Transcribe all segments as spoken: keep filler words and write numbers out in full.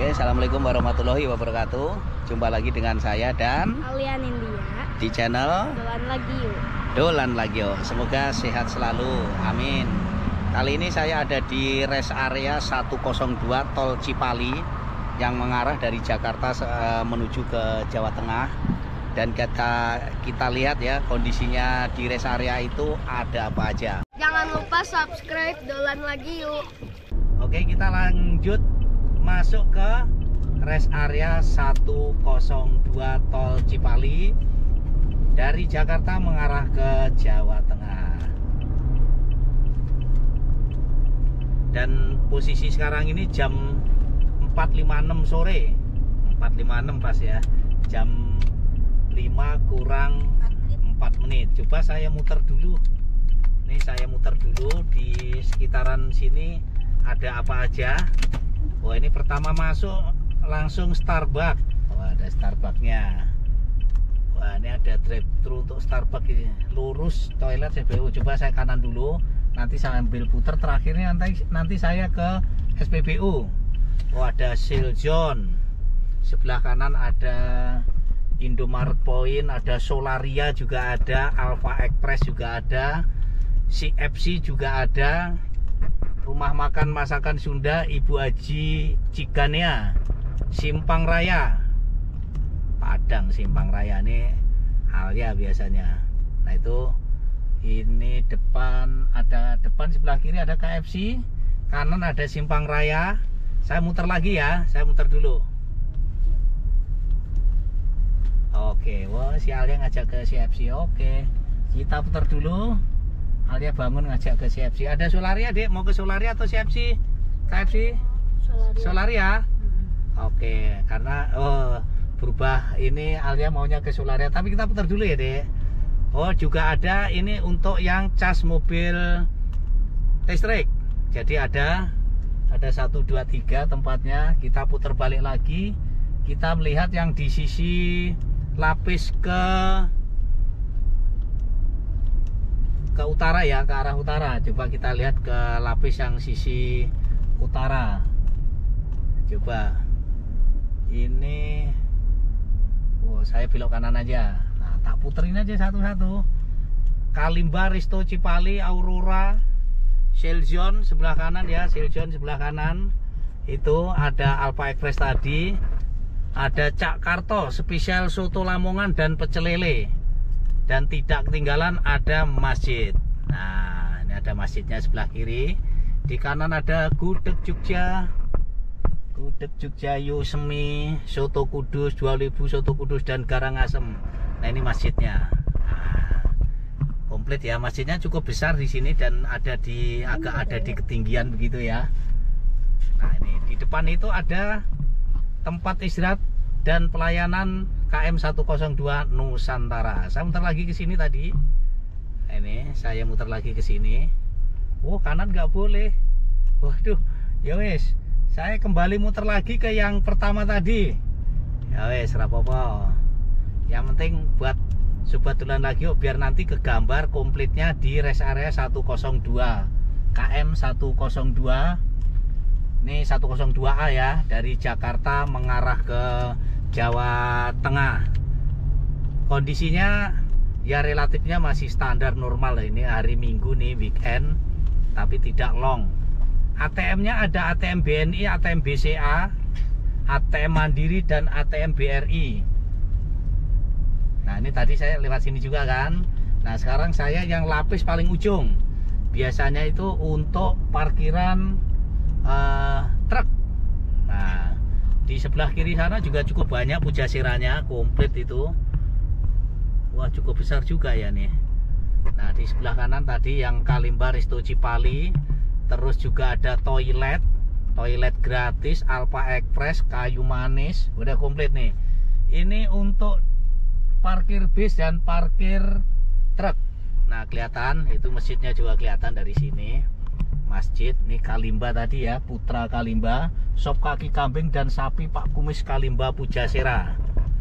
Assalamualaikum warahmatullahi wabarakatuh. Jumpa lagi dengan saya dan Alia Nindya di channel Dolan Lagi Yuk. Dolan Lagi Yuk. Semoga sehat selalu, amin. Kali ini saya ada di rest area seratus dua Tol Cipali yang mengarah dari Jakarta menuju ke Jawa Tengah. Dan kita kita lihat ya kondisinya di rest area itu ada apa aja. Jangan lupa subscribe Dolan Lagi Yuk. Oke, kita lanjut masuk ke rest area seratus dua Tol Cipali dari Jakarta mengarah ke Jawa Tengah. Dan posisi sekarang ini jam empat lima puluh enam sore. empat lima puluh enam pas ya. Jam lima kurang empat menit. Coba saya muter dulu. Ini saya muter dulu di sekitaran sini ada apa aja. Wah, ini pertama masuk langsung Starbucks. Wah, ada Starbucksnya. Wah, ini ada drive-thru untuk Starbucks ini. Lurus toilet C B U. Coba saya kanan dulu. Nanti saya ambil putar. Terakhirnya nanti nanti saya ke S P B U. Oh, ada Siljon. Sebelah kanan ada Indomaret Point, ada Solaria juga ada, Alpha Express juga ada, C F C juga ada. Rumah makan masakan Sunda Ibu Haji Cigania, Simpang Raya, Padang Simpang Raya ini Alia biasanya. Nah itu ini depan ada depan sebelah kiri ada K F C, kanan ada Simpang Raya. Saya muter lagi ya, saya muter dulu. Oke, wah si Alia ngajak ke C F C. Oke, kita putar dulu. Alia bangun ngajak ke C F C. Ada Solaria, Dek? Mau ke Solaria atau C F C? K F C? Solaria. Solaria? Hmm. Oke, karena oh berubah ini Alia maunya ke Solaria. Tapi kita putar dulu ya, Dek. Oh, juga ada ini untuk yang cas mobil listrik. Jadi ada ada satu dua tiga tempatnya. Kita putar balik lagi. Kita melihat yang di sisi lapis ke ke utara ya, ke arah utara. Coba kita lihat ke lapis yang sisi utara. Coba ini, oh saya belok kanan aja. Nah, tak puterin aja satu-satu. Kalimba, Risto, Cipali, Aurora, Siljon sebelah kanan ya, Siljon sebelah kanan. Itu ada Alpha Express tadi. Ada Cak Karto, spesial soto Lamongan dan pecel lele. Dan tidak ketinggalan ada masjid. Nah, ini ada masjidnya sebelah kiri. Di kanan ada gudeg Jogja, gudeg Jogja Yusemi, soto Kudus, dua ribu soto Kudus dan Karangasem. Nah, ini masjidnya. Nah, komplit ya, masjidnya cukup besar di sini dan ada di agak ada di ketinggian begitu ya. Nah, ini di depan itu ada tempat istirahat dan pelayanan K M seratus dua Nusantara. Saya muter lagi ke sini tadi. Ini saya muter lagi ke sini. Oh, kanan nggak boleh. Waduh, ya wes. Saya kembali muter lagi ke yang pertama tadi. Ya wes, rapopo. Yang penting buat sobat Dolan Lagi Yuk biar nanti kegambar komplitnya di rest area seratus dua K M seratus dua. Ini seratus dua A ya, dari Jakarta mengarah ke Jawa Tengah. Kondisinya ya relatifnya masih standar normal. Ini hari Minggu nih, weekend, tapi tidak long. A T M-nya ada A T M B N I, A T M B C A, A T M Mandiri dan A T M B R I. Nah, ini tadi saya lewat sini juga kan. Nah, sekarang saya yang lapis paling ujung. Biasanya itu untuk parkiran Uh, truk. Nah, di sebelah kiri sana juga cukup banyak Pujasiranya, komplit itu. Wah, cukup besar juga ya nih. Nah, di sebelah kanan tadi yang Kalimba, Risto, Cipali. Terus juga ada toilet, toilet gratis, Alpha Express, Kayu Manis. Udah komplit nih. Ini untuk parkir bis dan parkir truk. Nah, kelihatan itu masjidnya juga kelihatan dari sini. Masjid, nih Kalimba tadi ya, Putra Kalimba, sop kaki kambing dan sapi Pak Kumis Kalimba Pujasera.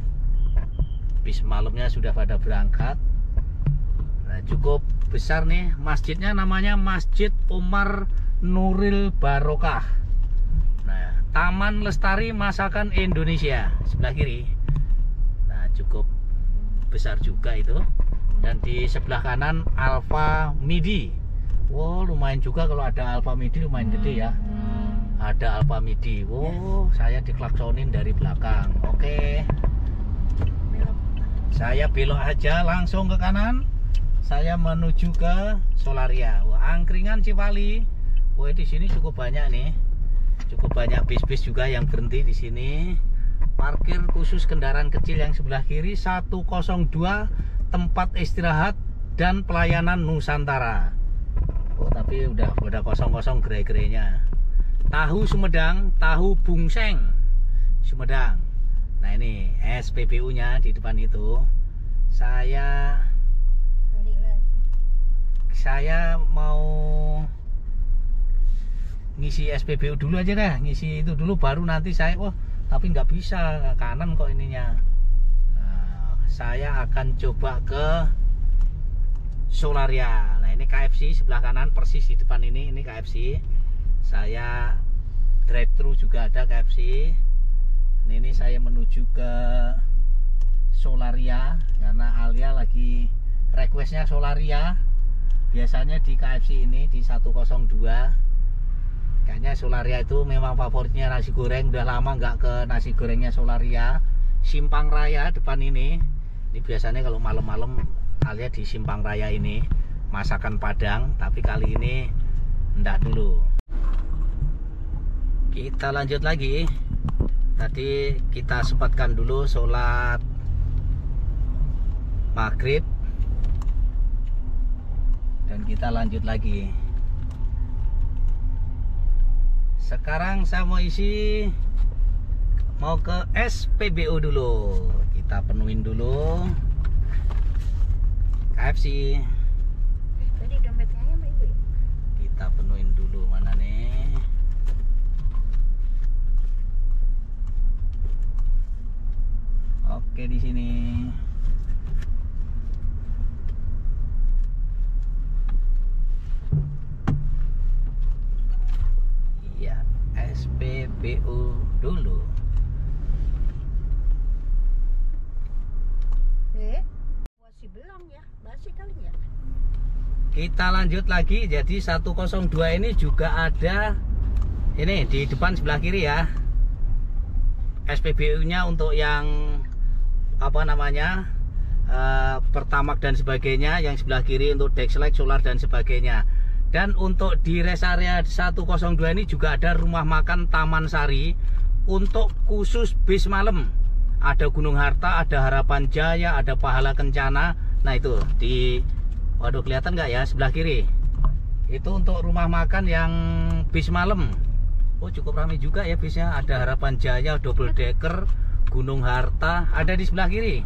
Bis malamnya sudah pada berangkat. Nah, cukup besar nih masjidnya, namanya Masjid Umar Nuril Barokah. Nah, Taman Lestari Masakan Indonesia sebelah kiri. Nah, cukup besar juga itu. Dan di sebelah kanan Alfa Midi. Wow, lumayan juga kalau ada Alfa Midi, lumayan gede ya. Ada Alfa Midi. Wow, saya diklaksonin dari belakang. Oke. Saya belok aja langsung ke kanan. Saya menuju ke Solaria. Wah, angkringan Cipali. Wah, di sini cukup banyak nih. Cukup banyak bis-bis juga yang berhenti di sini. Parkir khusus kendaraan kecil yang sebelah kiri seratus dua, tempat istirahat dan pelayanan Nusantara. Oh, tapi udah udah kosong-kosong gerai-gerainya. Tahu Sumedang, tahu Bungseng Sumedang. Nah, ini S P B U-nya di depan itu. Saya Saya mau ngisi S P B U dulu aja deh, ngisi itu dulu baru nanti saya, wah tapi nggak bisa ke kanan kok ininya. Nah, saya akan coba ke Solaria. Nah, ini K F C sebelah kanan persis di depan ini, ini K F C. Saya drive thru juga ada K F C. Nah, ini saya menuju ke Solaria karena Alia lagi requestnya Solaria. Biasanya di K F C ini di seratus dua. Kayaknya Solaria itu memang favoritnya nasi goreng. Udah lama nggak ke nasi gorengnya Solaria. Simpang Raya depan ini. Ini biasanya kalau malam-malam Alia di Simpang Raya ini masakan Padang. Tapi kali ini enggak dulu. Kita lanjut lagi. Tadi kita sempatkan dulu sholat maghrib. Dan kita lanjut lagi. Sekarang saya mau isi, mau ke S P B U dulu. Kita penuhin dulu K F C. Tadi dompetnya sama ibu ya? Kita penuhin dulu, mana nih? Oke, di sini. S P B U dulu. Eh, masih belum ya? Masih kali ya? Kita lanjut lagi. Jadi seratus dua ini juga ada ini di depan sebelah kiri ya. S P B U-nya untuk yang apa namanya? Uh, Pertamax dan sebagainya, yang sebelah kiri untuk Dexlek, solar dan sebagainya. Dan untuk di rest area seratus dua ini juga ada rumah makan Taman Sari untuk khusus bis malam. Ada Gunung Harta, ada Harapan Jaya, ada Pahala Kencana. Nah, itu di, waduh kelihatan nggak ya sebelah kiri? Itu untuk rumah makan yang bis malam. Oh, cukup ramai juga ya bisnya. Ada Harapan Jaya, double decker, Gunung Harta, ada di sebelah kiri.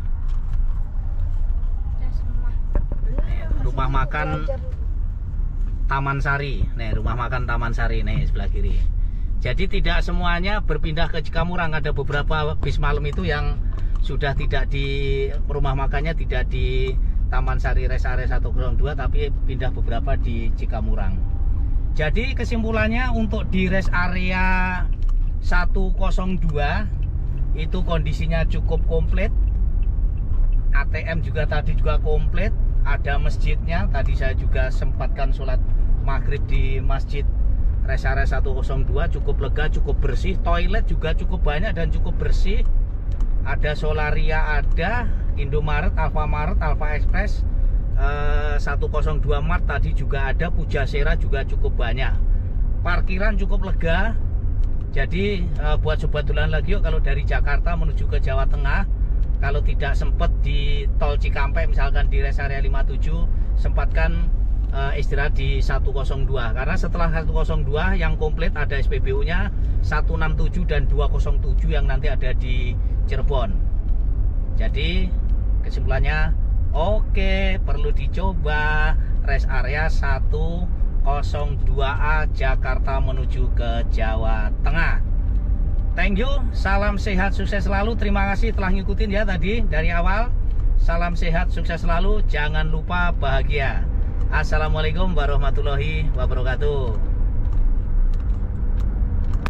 Nih, rumah makan Taman Sari. Nih, rumah makan Taman Sari nih sebelah kiri. Jadi tidak semuanya berpindah ke Cikamurang. Ada beberapa bis malam itu yang sudah tidak di rumah makannya, tidak di Taman Sari rest area seratus dua, tapi pindah beberapa di Cikamurang. Jadi kesimpulannya untuk di rest area seratus dua itu kondisinya cukup komplit. A T M juga tadi juga komplit. Ada masjidnya, tadi saya juga sempatkan sholat maghrib di masjid rest area seratus dua, cukup lega, cukup bersih. Toilet juga cukup banyak dan cukup bersih. Ada Solaria, ada Indomaret, Alfamaret, Alfa Express, eh, seratus dua Mart tadi juga ada, Pujasera juga cukup banyak. Parkiran cukup lega. Jadi eh, buat sobat dolan lagi yuk, kalau dari Jakarta menuju ke Jawa Tengah, kalau tidak sempat di tol Cikampek misalkan di rest area lima puluh tujuh, sempatkan uh, istirahat di seratus dua. Karena setelah seratus dua yang komplit ada S P B U-nya seratus enam puluh tujuh dan dua nol tujuh yang nanti ada di Cirebon. Jadi kesimpulannya oke, perlu dicoba rest area seratus dua A Jakarta menuju ke Jawa Tengah. Thank you, salam sehat, sukses selalu. Terima kasih telah ngikutin ya tadi dari awal. Salam sehat, sukses selalu. Jangan lupa bahagia. Assalamualaikum warahmatullahi wabarakatuh.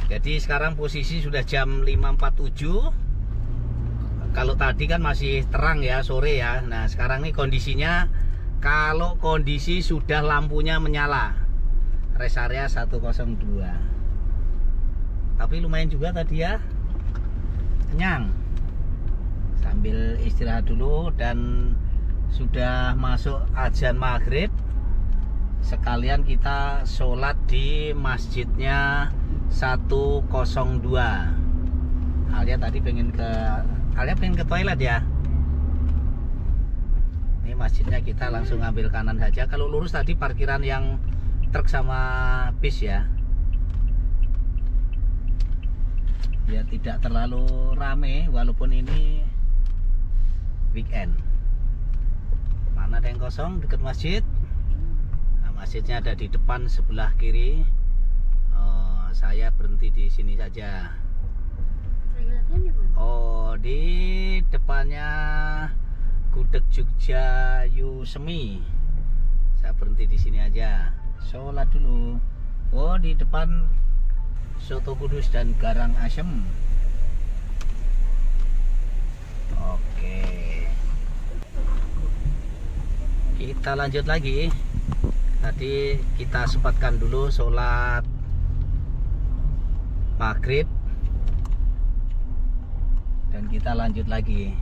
Jadi sekarang posisi sudah jam lima empat puluh tujuh. Kalau tadi kan masih terang ya, sore ya. Nah sekarang ini kondisinya, kalau kondisi sudah lampunya menyala, rest area seratus dua. Tapi lumayan juga tadi ya, kenyang. Sambil istirahat dulu dan sudah masuk azan maghrib. Sekalian kita sholat di masjidnya seratus dua. Alia tadi pengen ke Alia pengen ke toilet ya. Ini masjidnya, kita langsung ambil kanan saja. Kalau lurus tadi parkiran yang truk sama bis ya. Ya tidak terlalu rame walaupun ini weekend. Mana ada yang kosong dekat masjid? Nah, masjidnya ada di depan sebelah kiri. Oh, saya berhenti di sini saja. Toiletnya di mana? Oh, di depannya Gudeg Jogja Yusemi. Saya berhenti di sini aja. Sholat dulu. Oh, di depan Soto Kudus dan Garang Asem. Oke. Kita lanjut lagi. Tadi kita sempatkan dulu sholat maghrib. Dan kita lanjut lagi.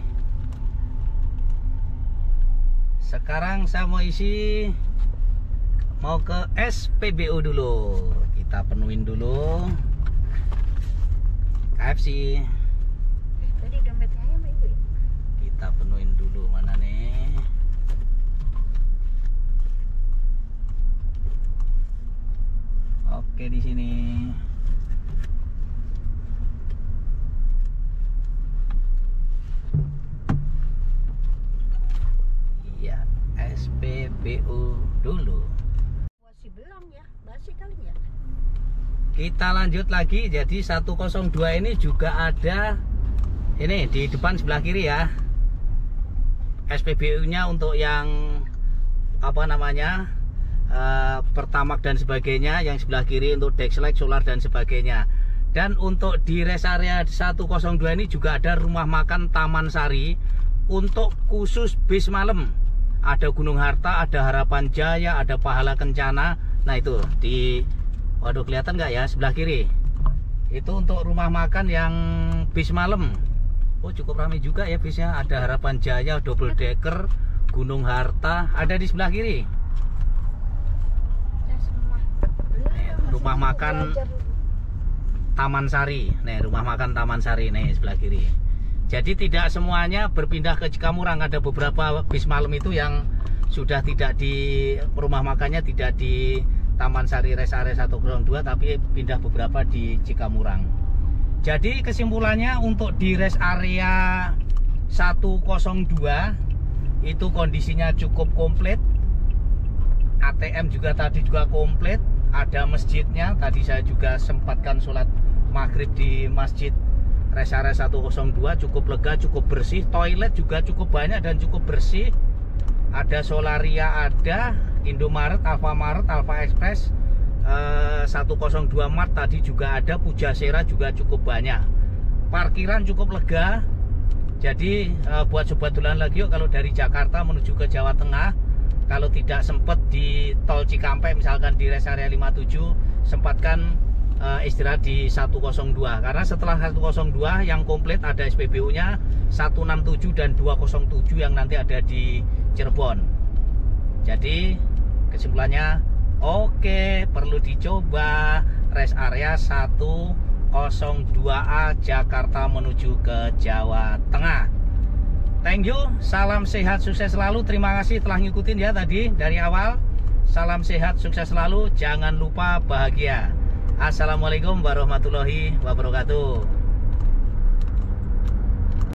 Sekarang saya mau isi, mau ke S P B U dulu. Kita penuhin dulu K F C. Eh, tadi dompetnya sama ibu ya? Kita penuhin dulu, mana nih? Oke, di sini. Iya, S P B U dulu. Masih belum ya? Basi kali ya? Kita lanjut lagi. Jadi seratus dua ini juga ada ini di depan sebelah kiri ya. S P B U-nya untuk yang apa namanya? Uh, Pertamax dan sebagainya, yang sebelah kiri untuk Dexlite, solar dan sebagainya. Dan untuk di rest area seratus dua ini juga ada rumah makan Taman Sari untuk khusus bis malam. Ada Gunung Harta, ada Harapan Jaya, ada Pahala Kencana. Nah itu di, waduh kelihatan nggak ya, sebelah kiri. Itu untuk rumah makan yang bis malam. Oh cukup ramai juga ya bisnya. Ada Harapan Jaya, double decker, Gunung Harta, ada di sebelah kiri. Rumah makan Taman Sari. Nih, rumah makan Taman Sari nih sebelah kiri. Jadi tidak semuanya berpindah ke Cikamurang. Ada beberapa bis malam itu yang sudah tidak di rumah makannya, tidak di Taman Sari rest area seratus dua, tapi pindah beberapa di Cikamurang. Jadi kesimpulannya untuk di rest area seratus dua itu kondisinya cukup komplit. A T M juga tadi juga komplit. Ada masjidnya, tadi saya juga sempatkan sholat maghrib di masjid rest area seratus dua, cukup lega, cukup bersih. Toilet juga cukup banyak dan cukup bersih. Ada Solaria, ada Indomaret, Alfamaret, Alfa Express, eh, seratus dua Mart tadi juga ada, Pujasera juga cukup banyak. Parkiran cukup lega. Jadi eh, buat sobat dolan lagi yuk, kalau dari Jakarta menuju ke Jawa Tengah, kalau tidak sempat di tol Cikampek misalkan di rest area lima puluh tujuh, sempatkan uh, istirahat di seratus dua. Karena setelah seratus dua yang komplit ada S P B U-nya seratus enam puluh tujuh dan dua nol tujuh yang nanti ada di Cirebon. Jadi kesimpulannya oke, perlu dicoba rest area seratus dua A Jakarta menuju ke Jawa Tengah. Thank you, salam sehat, sukses selalu. Terima kasih telah ngikutin ya tadi dari awal. Salam sehat, sukses selalu. Jangan lupa bahagia. Assalamualaikum warahmatullahi wabarakatuh.